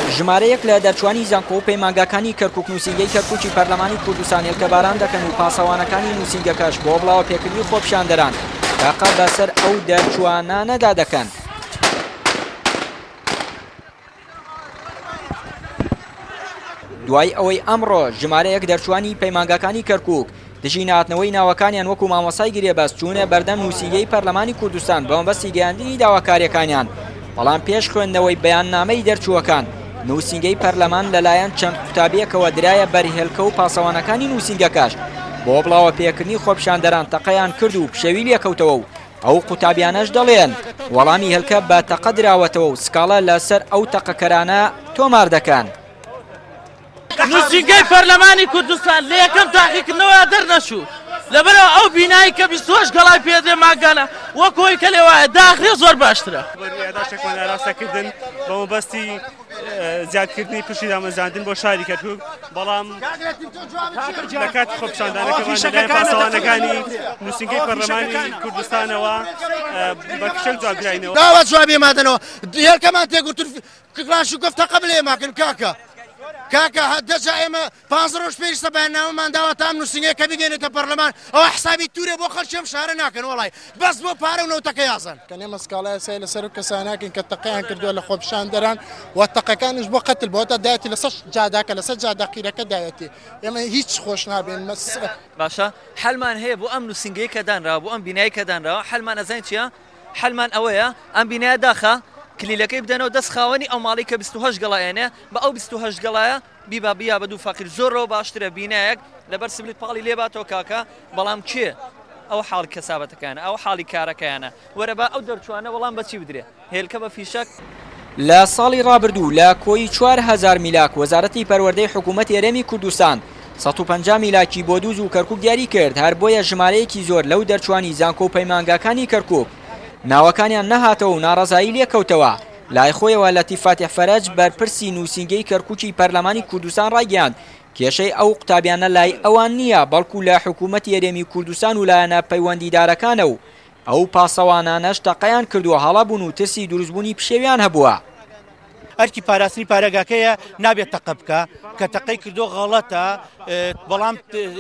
ژمارەیەک لە دەرچوانی زانکۆ و پەیمانگاکانی کەرکووک نووسینگەی کەرکووکی پەرلەمانی کوردستان هێلکەباران دەکەن و پاسەوانەکانی نووسینگەکەش بۆ بڵاوە پێکردنی خۆپیشاندەران تاقا بەسەر ئەو دەرچوانانەدا دەکەن. دوای ئەوەی ئەمڕۆ ژمارەیەک دەرچوانی پەیمانگاکانی کەرکووک دژی نهاتنەوەی ناوەکانیان وەکو مامۆسای گرێبەست چوونە بەردەم نووسینگەی پەرلەمانی کوردستان بە مەبەستی گەیاندنی داواکاریەکانیان، بەڵام پێش خوێندنەوەی بەیاننامەی دەرچووەکان نووسینگەی پەرلەمان لەلایەن چەند قوتابیەکەوە درایە بەرهێلکە و پاسەوانەکانی نووسینگەکەش بۆ بڵاوە پێکردنی خۆپیشاندەران تەقەیان کرد و پشەوی لێکەوتەوە و ئەو قوتابیانەش دەڵێن وەڵامی هێلکە بە تەقە دراوەتەوە و سکاڵە لەسەر ئەو تەقەکەرانە تۆمار دەکەن. نووسینگەی پەرلەمانی کوردستان لە یەکەم تاقیکردنەوە دەرنەچوو لەبەرەوە ئەو بینایی کە 28 گەڵای پێدرێ ماگانە وەکۆی کە لێ وایە داخرێ زۆر باشترە. بەروێداشێکمان ئاراستەکردن بە مەبەستی زیادکردنی پشتی دامەزاندن بۆ شاری کەرکووک، بەڵام لە کاتی خۆپیشاندانەکەمان لەلایەن پاسەوانەکانی نووسینگەی پەرلەمانی کوردستانەوە بە کشەک جوابدراینەوە. داوە جوابی مادەنەوە هێلکەمان تێگوتن کڵاش و گفت تەقە بڵێماکەن کاکە هەدەجا ئێمە 5 ڕۆژ پێشتە بەیاننامەمان داوە تام نووسینگەی کە بگەێنێتە پەرلەمان ئەوە حسابی تورێ بۆ خەڵکیم شارە ناکەن وەڵای بەس بۆ پارە و نەوتەکە یازن کە ئێمە سکاڵای سای لەسەر و کەساناکەین کە تەقەیان کردووە لە خۆپیشاندەران و تەقەکانیش بۆ قەتل بۆتە دایەتی لەسەر جاداکە لەسەر جاداقیرەکە دایەتی ئێمە هیچ خۆش نابێن باشە حەلمان هەیە بۆ ئەم نووسینگەی کە دانراوە بۆ ئەم بینایی کە دانراوە حەلمان ئەزانین چییە؟ حەلمان ئەوەیە ئەم بینایە داخە کلیلەکەی بدەنەوە دەست خاوەنی ئەو ماڵی کە 28 گەڵایەنێ بە ئەو 28 گەڵایە بیبا بیا بە دوو فەقیر زۆرەوە باشترە بینایەک لەبەر سبلیت پاڵی لێباتەوە کاکە، بەڵام کێ ئەو حاڵی کەسابەتەکانە ئەو حاڵی کارەکەیانە وەرە بە ئەو دەرچوانە وەڵام بەچی بدرێ هێلکە بە فیشەک. لە ساڵی ڕابردوو لە کۆی 4000 میلاک وەزارەتی پەروەردەی حکوومەتی هەرێمی کوردستان 150 میلاکی بۆ دووز و کەرکووک دیاری کرد، هەر بۆیە ژمارەیەکی زۆر لەو دەرچوانی زانکۆ و پەیمانگاکانی کەرکووک ناوەکانیان نەهاتەوە و ناڕەزایی لێکەوتەوە. لای خۆیەوە لە تیفاتیح فەرەج بەرپرسی نووسینگەی کەرکووکی پەرلەمانی کوردستان ڕایگەیاند کێشەی ئەو قوتابیانە لای ئەوان نییە بەڵکو لە حکوومەتی هەرێمی کوردستان و لایەنە پەیوەندیدارەکانە و ئەو پاسەوانانەش تەقەیان کردووە هەڵابوون و ترسی دروستبوونی پشێویان هەبووە. ئەرکی پاراستنی پارێگاکەیە نابێت تەقە بکە کە تەقەی کردو غەڵەتە، بەڵام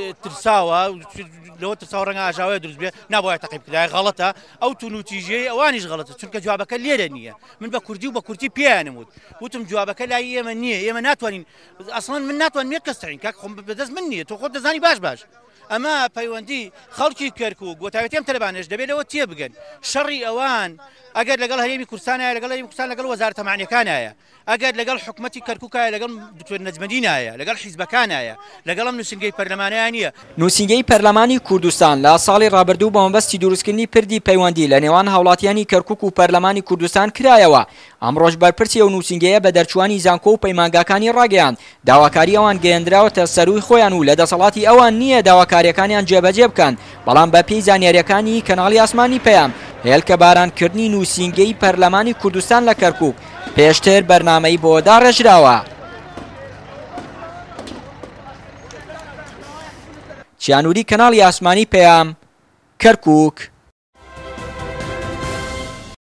ترساوە لەوە ترساوە ڕەنگە ئاژاوەیە دروست بێت نابووایە تەقی بکرای غەڵەتە ئەو تونوتیژەی ئەوانیش غەڵەتە چونکە جوابەکە لێرە نییە. من بە کوردی و بە کورتی پێیانم وتم جوابەکە لای ئێمە نییە، ئێمە ناتوانین ئەسڵەن من ناتوانم یەک کەس تعین کاک خۆم بەدەست من نییە، تۆ خۆت دەزانی باش ئەمە پەیوەندی خەڵکی کەرکووک بۆ تایبەتیم تەلەبانێش دەبێت لەوە تێ بگەن شەڕی ئەوان ئەگەر لەگەڵ هەرێمی کوردستانایە لەگەڵ هەرێمی کوردستان لەگەڵ وەزارەتە معنیەکانایە، ئەگەر لەگەڵ حکوومەتی کەرکووکایە لەگەڵ دکتۆر نەجمەدینایە لەگەڵ حیزبەکانایە لەگەڵ ئەم نووسینگەی پەرلەمانیان نییە. نووسینگەی پەرلەمانی کوردستان لە ساڵی ڕابردوو بە مەبەستی دروستکردنی پردی پەیوەندی لە نێوان هاوڵاتیانی کەرکووک و پەرلەمانی کوردستان کرایەوە. ئەمڕۆژ بەرپرسی ئەو نووسینگەیە بە دەرچوانی زانکۆ و پەیمانگاکانی ڕاگەیاند داواکاری ئەوان گەیەندراوەتە سەروی خۆیان و لە دەسەڵاتی ئەوان نییە داواکاریەکانیان جێبەجێ بکەن، بەڵام بە پێی زانیاریەکانی کەناڵی ئاسمانی پەیام هێلکە بارانکردنی نووسینگەی پەرلەمانی کوردستان لە کەرکووک پێشتر بەرنامەی بۆ داڕێژراوە. چیانووری کەناڵی ئاسمانی پەیام کەرکووک.